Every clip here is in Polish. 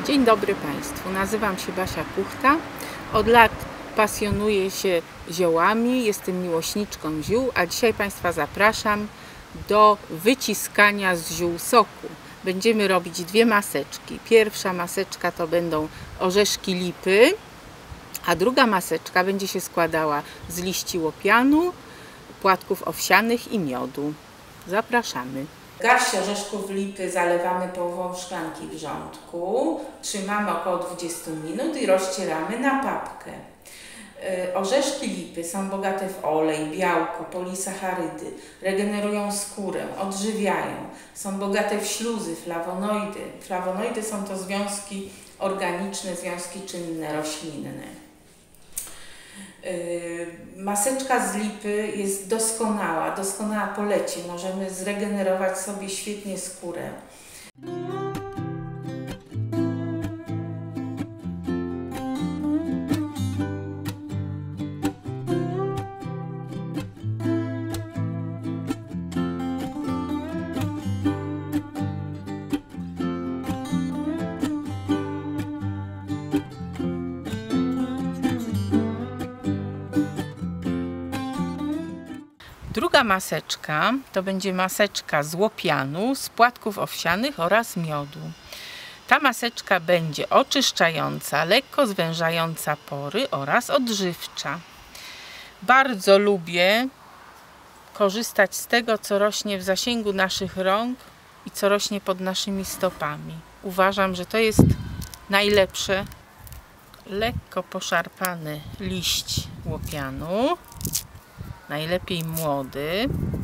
Dzień dobry Państwu, nazywam się Basia Kuchta. Od lat pasjonuję się ziołami, jestem miłośniczką ziół, a dzisiaj Państwa zapraszam do wyciskania z ziół soku. Będziemy robić dwie maseczki. Pierwsza maseczka to będą orzeszki lipy, a druga maseczka będzie się składała z liści łopianu, płatków owsianych i miodu. Zapraszamy. Garść orzeszków lipy zalewamy połową szklanki wrzątku, trzymamy około 20 minut i rozcieramy na papkę. Orzeszki lipy są bogate w olej, białko, polisacharydy, regenerują skórę, odżywiają, są bogate w śluzy, flawonoidy. Flawonoidy są to związki organiczne, związki czynne, roślinne. Maseczka z lipy jest doskonała po lecie. Możemy zregenerować sobie świetnie skórę. Druga maseczka to będzie maseczka z łopianu, z płatków owsianych oraz miodu. Ta maseczka będzie oczyszczająca, lekko zwężająca pory oraz odżywcza. Bardzo lubię korzystać z tego, co rośnie w zasięgu naszych rąk i co rośnie pod naszymi stopami. Uważam, że to jest najlepsze. Lekko poszarpany liść łopianu. Najlepiej młody.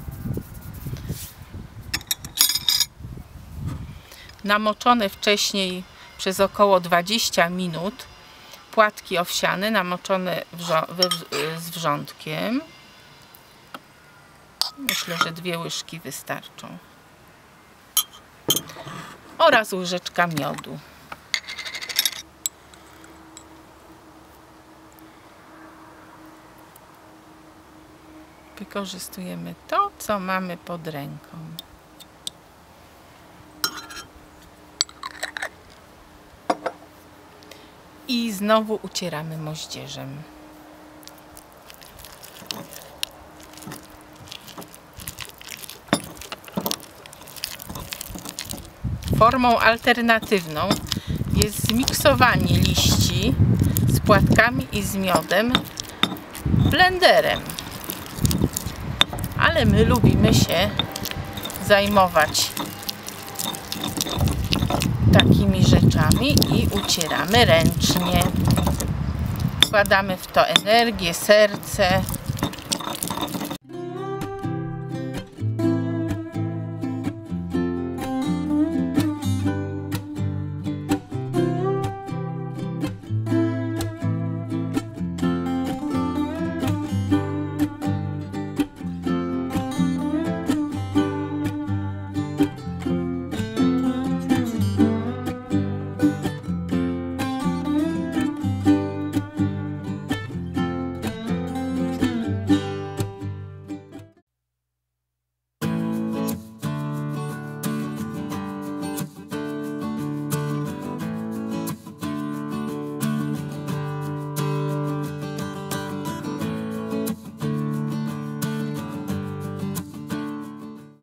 Namoczone wcześniej przez około 20 minut płatki owsiane namoczone z wrzątkiem. Myślę, że 2 łyżki wystarczą. Oraz łyżeczka miodu. Wykorzystujemy to, co mamy pod ręką. I znowu ucieramy moździerzem. Formą alternatywną jest zmiksowanie liści z płatkami i z miodem blenderem. Ale my lubimy się zajmować takimi rzeczami i ucieramy ręcznie. Wkładamy w to energię, serce